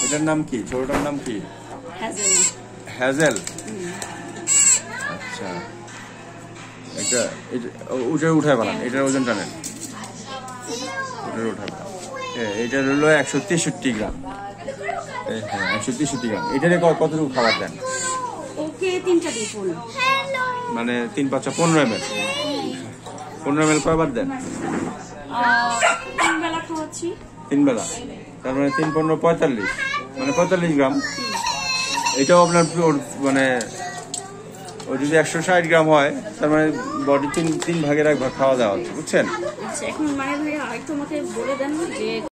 এটার নাম কি? ছোটটার নাম কি? হ্যাজেল। হ্যাজেল। আচ্ছা, এটা ওটা উঠায় বানান, এটার ওজনটা নেন, ওটার উঠায় বানান। এটা হলো 163 গ্রাম। হ্যাঁ, 163 গ্রাম। এটারে কতটুকু খাবার দেন? ওকে 3টা দিই ফুল। মানে 3 5 15 ml। 15 ml কয়বার দেন? 3 বেলা খাওয়াচ্ছি। 3 বেলা, তার মানে 3 15 45, মানে 45 গ্রাম। এটাও আপনার মানে ও যদি 160 গ্রাম হয়, তার মানে বডি 3 ভাগের 1 ভাগ খাওয়া দাওয়া হচ্ছে, বুঝছেন? আচ্ছা, এখন মানে ভাইয়া আরেকটু আমাকে বলে দেন যে